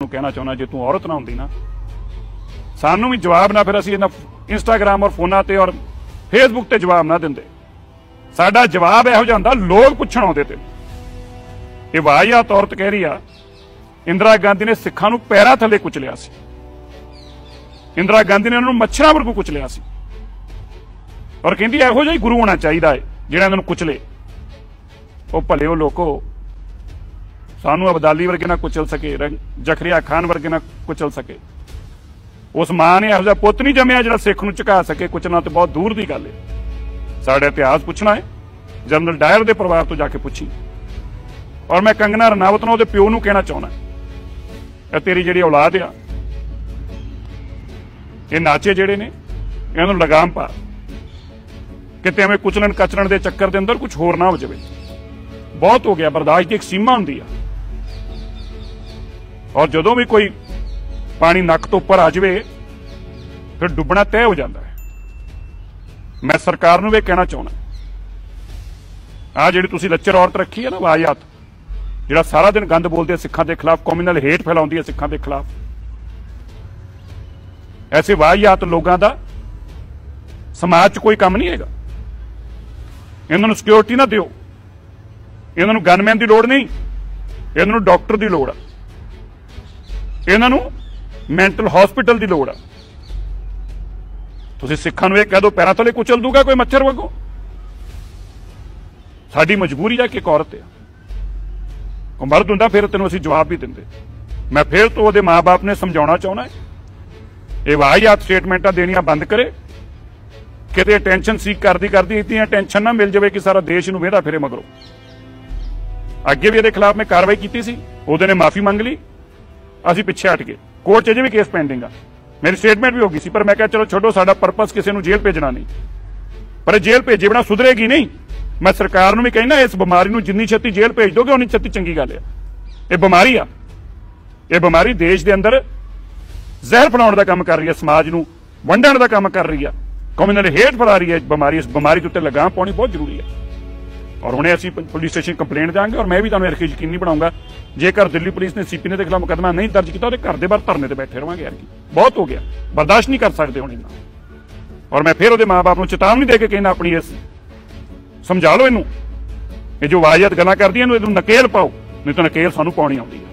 कहना चाहना जे तू औरत ना होंदी ना सानू भी जवाब ना फिर असीं इंस्टाग्राम और फोनां ते और फेसबुक ते जवाब ना दिंदे। साडा जवाब इहो जिहा हुंदा लोग पुछण आउंदे ते ये वाहियात औरत कह रही आ इंदिरा गांधी ने सिखां नूं पैरां थल्ले कुचलिया सी। इंदिरा गांधी ने इन्हां नूं मच्छरां वांगू कुचलिया सी और कहंदी इहो जिहा ही गुरु होना चाहिदा है जिहड़ा इन्हां नूं कुचले। ओ भले ओ लोको सानू अबदाली वर्गे ना कुचल सके, जखरिया खान वर्गे ना कुचल सके, उस मां ने इहो जिहा पुत्त नहीं जम्मिया जिहड़ा सिख नूं झुका सके। कुचलना तो बहुत दूर की गल है। साडा इतिहास पुछना है जनरल डायर के परिवार तो जाके पुछी। और मैं कंगना रनावत नूं उहदे प्यो नूं कहना चाहुंदा तेरी जिहड़ी औलाद आ ये नाचे जिहड़े ने इन्हां नूं लगाम पा किते एवें कुचलन कचरण के चक्कर के अंदर कुछ होर ना हो जाए। बहुत हो गया, बर्दाश्त की एक सीमा हुंदी आ और जदों भी कोई पानी नक तो उपर आ जाए फिर डुबना तय हो जाता है। मैं सरकार नूं भी कहना चाहना आ जिहड़ी तुसीं लच्चर औरत रखी है ना वाहियात जिहड़ा सारा दिन गंद बोलदी है सिखां दे खिलाफ, कौमी हेट फैलाउंदी है सिखां दे खिलाफ, ऐसे वाहियात लोगों का समाज च कोई काम नहीं हैगा। इन्हां नूं सिक्योरिटी ना दिओ, इन्हां नूं गनमैन की लोड़ नहीं, इन्हां नूं डॉक्टर की लोड़ आ, इन्हां नूं मैंटल हॉस्पिटल की लोड़ आ। तुसीं सिखां नूं इह कह दो पैरां थल्ले कुचल दूगा कोई मच्छर वांगू। साडी मजबूरी है कि एक औरत है, कोई मर्द हुंदा फिर तैनूं असीं जवाब भी दिंदे। मैं फिर तो उहदे माँ बाप ने समझाउणा चाहुंदा ये वाहियात स्टेटमेंटां देनियां बंद करे। किते टेंशन सीक करदी इतनी टेंशन ना मिल जाए कि सारा देश नूं वेहदा फिरे मगरों। अगे भी इहदे खिलाफ मैं कार्रवाई की सी, उहदे ने माफी मंग ली, असीं पिछे हट गए। कोर्ट च अजे भी केस पेंडिंग आ, मेरी स्टेटमेंट भी हो गई सी पर मैं कहा चलो छोड़ो, साडा परपस किसी नूं जेल भेजना नहीं, पर जेल भेजे बिना सुधरेगी नहीं। मैं सरकार नूं भी कहना इस बीमारी नूं जिन्नी छेती जेल भेज दोगे उन्नी छेती चंगी गल है। यह बीमारी आ, यह बीमारी देश के अंदर जहर फैलाउण दा काम कर रही है, समाज नूं वंडण दा काम कर रही है, कौमी नाल हेट फैला रही है। बीमारी इस बीमारी के उत्ते लगाम पाउणी बहुत जरूरी है और हुणे असीं पुलिस स्टेशन कंप्लेंट देंगे और मैं भी तुहानूं इस यकीनी बनाऊंगा जेकर दिल्ली पुलिस ने सीपी ने दे खिलाफ मुकदमा नहीं दर्ज किया तो घर के बाहर धरने ते बैठे रहांगे। यार बहुत हो गया, बर्दाश्त नहीं कर सकते हुण इन्ना। और मैं फिर उहदे माँ बाप नूं चेतावनी दे के कहना अपनी इस समझा लो इनू, ये जो वाहियात गल्लां करदियां इहनूं नकेल पाओ, नहीं तो नकेल सानूं पाउणी आउंदी है।